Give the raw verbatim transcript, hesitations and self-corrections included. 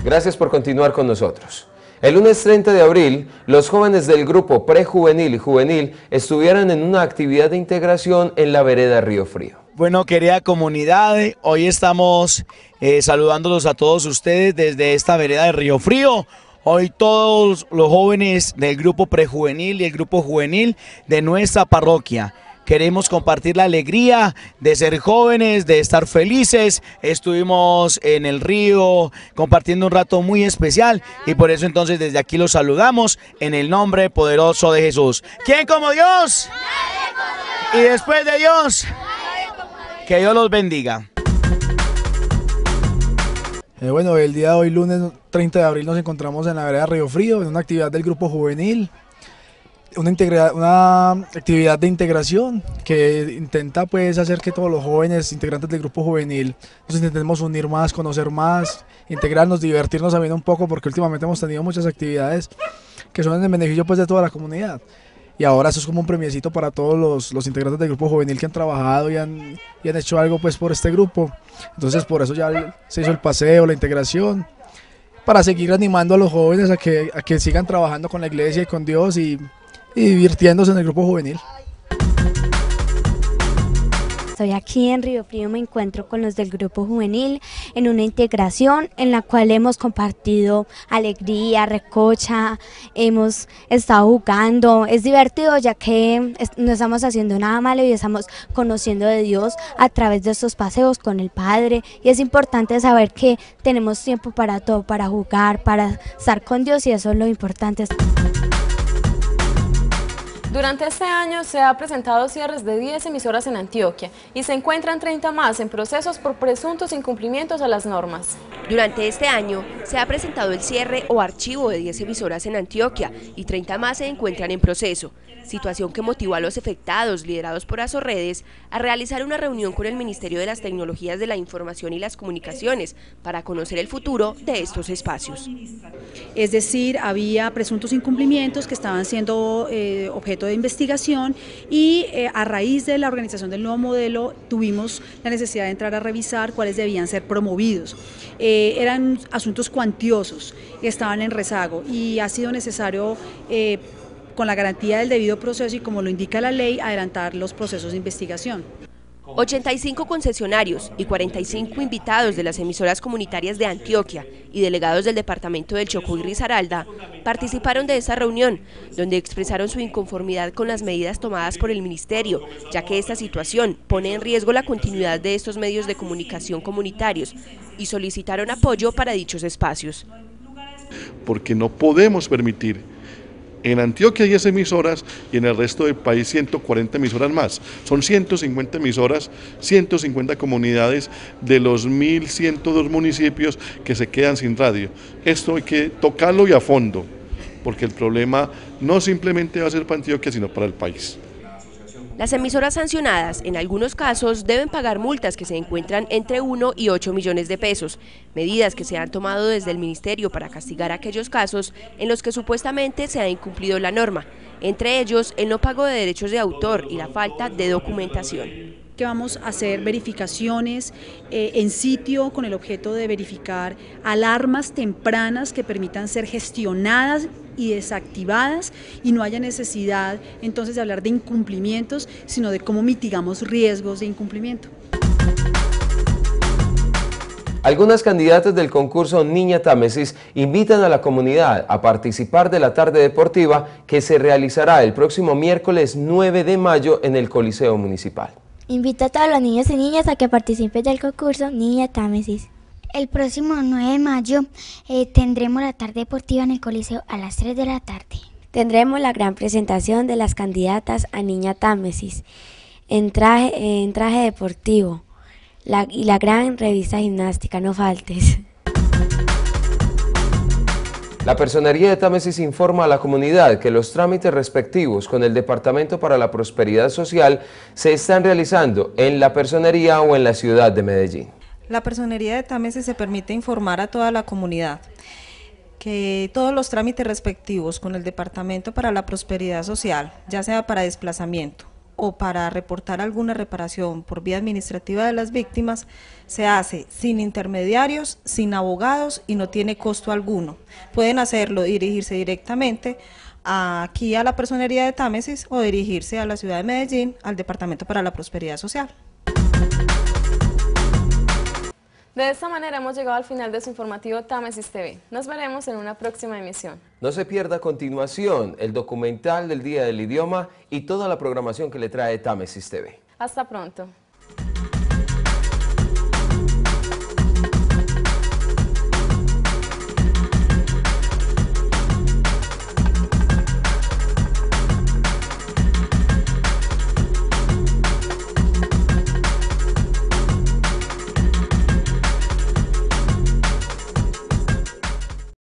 Gracias por continuar con nosotros. El lunes treinta de abril, los jóvenes del grupo prejuvenil y juvenil estuvieron en una actividad de integración en la vereda Río Frío. Bueno, querida comunidad, hoy estamos eh, saludándolos a todos ustedes desde esta vereda de Río Frío. Hoy todos los jóvenes del grupo prejuvenil y el grupo juvenil de nuestra parroquia queremos compartir la alegría de ser jóvenes, de estar felices. Estuvimos en el río compartiendo un rato muy especial y por eso entonces desde aquí los saludamos en el nombre poderoso de Jesús. ¿Quién como Dios? Nadie como Dios. Y después de Dios, nadie como Dios. Que Dios los bendiga. Eh, bueno, el día de hoy, lunes treinta de abril, nos encontramos en la vereda Río Frío, en una actividad del grupo juvenil. Una, integra una actividad de integración que intenta pues hacer que todos los jóvenes integrantes del grupo juvenil nos intentemos unir más, conocer más, integrarnos, divertirnos también un poco, porque últimamente hemos tenido muchas actividades que son en beneficio pues de toda la comunidad. Y ahora eso es como un premiecito para todos los, los integrantes del grupo juvenil que han trabajado y han, y han hecho algo pues por este grupo. Entonces por eso ya se hizo el paseo, la integración, para seguir animando a los jóvenes a que, a que sigan trabajando con la iglesia y con Dios y y divirtiéndose en el grupo juvenil. Estoy aquí en Río Frío, me encuentro con los del grupo juvenil en una integración en la cual hemos compartido alegría, recocha, hemos estado jugando. Es divertido ya que no estamos haciendo nada malo y estamos conociendo de Dios a través de estos paseos con el Padre, y es importante saber que tenemos tiempo para todo, para jugar, para estar con Dios, y eso es lo importante. Durante este año se ha presentado cierres de diez emisoras en Antioquia y se encuentran treinta más en procesos por presuntos incumplimientos a las normas. Durante este año se ha presentado el cierre o archivo de diez emisoras en Antioquia y treinta más se encuentran en proceso, situación que motivó a los afectados, liderados por Asorredes, a realizar una reunión con el Ministerio de las Tecnologías de la Información y las Comunicaciones para conocer el futuro de estos espacios. Es decir, había presuntos incumplimientos que estaban siendo eh, objeto de investigación y eh, a raíz de la organización del nuevo modelo tuvimos la necesidad de entrar a revisar cuáles debían ser promovidos. Eh, eran asuntos cuantiosos que estaban en rezago y ha sido necesario, eh, con la garantía del debido proceso y como lo indica la ley, adelantar los procesos de investigación. ochenta y cinco concesionarios y cuarenta y cinco invitados de las emisoras comunitarias de Antioquia y delegados del departamento del Chocó y Risaralda participaron de esta reunión, donde expresaron su inconformidad con las medidas tomadas por el ministerio, ya que esta situación pone en riesgo la continuidad de estos medios de comunicación comunitarios, y solicitaron apoyo para dichos espacios. Porque no podemos permitir en Antioquia diez emisoras y en el resto del país ciento cuarenta emisoras más. Son ciento cincuenta emisoras, ciento cincuenta comunidades de los mil ciento dos municipios que se quedan sin radio. Esto hay que tocarlo y a fondo, porque el problema no simplemente va a ser para Antioquia, sino para el país. Las emisoras sancionadas, en algunos casos, deben pagar multas que se encuentran entre uno y ocho millones de pesos, medidas que se han tomado desde el Ministerio para castigar aquellos casos en los que supuestamente se ha incumplido la norma, entre ellos el no pago de derechos de autor y la falta de documentación. Que vamos a hacer verificaciones eh, en sitio con el objeto de verificar alarmas tempranas que permitan ser gestionadas y desactivadas y no haya necesidad entonces de hablar de incumplimientos, sino de cómo mitigamos riesgos de incumplimiento. Algunas candidatas del concurso Niña Támesis invitan a la comunidad a participar de la tarde deportiva que se realizará el próximo miércoles nueve de mayo en el Coliseo Municipal. Invito a todos los niños y niñas a que participen del concurso Niña Támesis. El próximo nueve de mayo eh, tendremos la tarde deportiva en el Coliseo a las tres de la tarde. Tendremos la gran presentación de las candidatas a Niña Támesis en traje, en traje deportivo la, y la gran revista gimnástica, no faltes. La Personería de Támesis informa a la comunidad que los trámites respectivos con el Departamento para la Prosperidad Social se están realizando en la Personería o en la ciudad de Medellín. La Personería de Támesis se permite informar a toda la comunidad que todos los trámites respectivos con el Departamento para la Prosperidad Social, ya sea para desplazamiento, o para reportar alguna reparación por vía administrativa de las víctimas, se hace sin intermediarios, sin abogados y no tiene costo alguno. Pueden hacerlo, dirigirse directamente aquí a la Personería de Támesis o dirigirse a la ciudad de Medellín, al Departamento para la Prosperidad Social. De esta manera hemos llegado al final de su informativo Támesis T V. Nos veremos en una próxima emisión. No se pierda a continuación el documental del Día del Idioma y toda la programación que le trae Támesis T V. Hasta pronto.